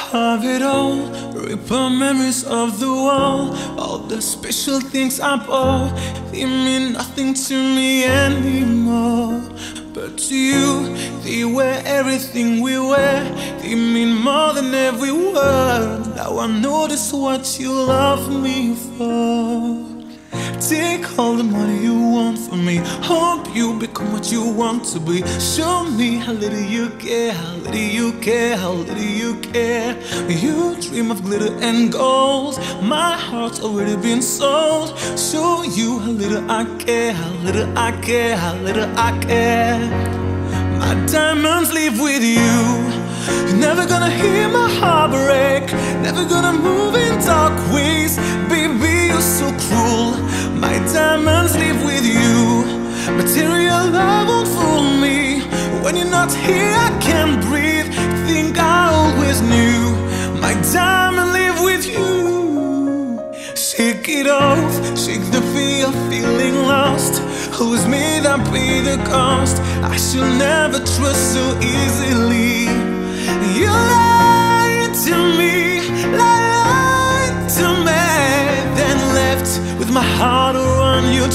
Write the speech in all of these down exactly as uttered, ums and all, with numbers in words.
have it all, rip our memories of the wall. All the special things I bought, they mean nothing to me anymore. But to you, they were everything we were. They mean more than every word. Now I know just what you love me for. Take all the money you want from me. Hope you become what you want to be. Show me how little you care, how little you care, how little you care. You dream of glitter and gold. My heart's already been sold. Show you how little I care, how little I care, how little I care. My diamonds live with you. You're never gonna hear my heart break. Never gonna move in dark ways. Baby, you're so cruel. My diamonds live with you. Material love won't fool me. When you're not here I can't breathe. Think I always knew. My diamond live with you. Shake it off, shake the fear of feeling lost. Who's me that pay the cost? I should never trust so easily. You lied to me, lied to me, then left with my heart around your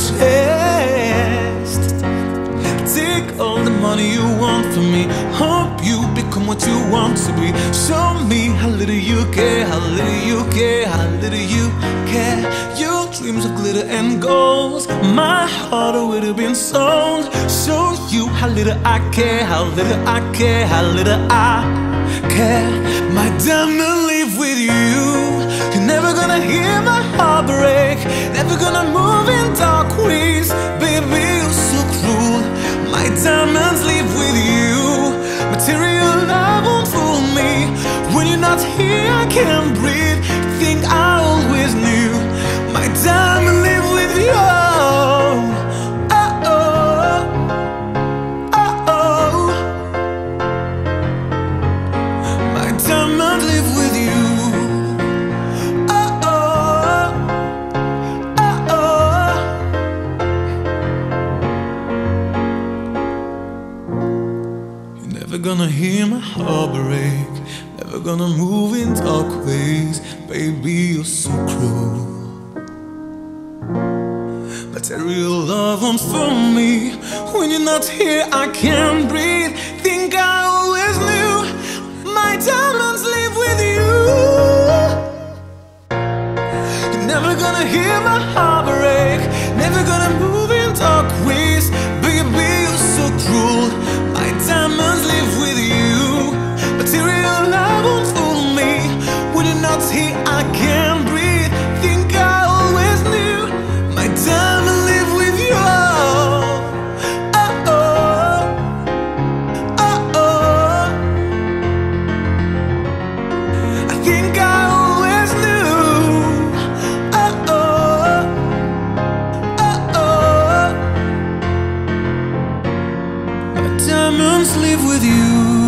chest. Take all the money you want from me. Hope you become what you want to be. Show me how little you care, how little you care, how little you care. Your dreams of glitter and gold. My heart already been sold. Show you how little I care, how little I care, how little I care. My diamond live with you. You're never gonna hear my heart break. Never gonna move in dark ways. Baby, you're so cruel. My diamonds live with you. Material love won't fool me. When you're not here I can't breathe. Think I always knew. My diamond live with you. Never gonna hear my heart break. Never gonna move in dark ways. Baby, you're so cruel. Material love won't fool me. When you're not here I can't breathe. Think I always knew. My diamonds live with you. You're never gonna hear my heart break. Never gonna move in dark ways. Baby, you're so cruel. My diamonds live with you. Material love won't fool me. When you're not here I can't breathe. Think I always knew. My diamond live with you. Oh, oh, oh, oh. I think I always knew. Oh, oh, oh, oh. My diamonds live with you.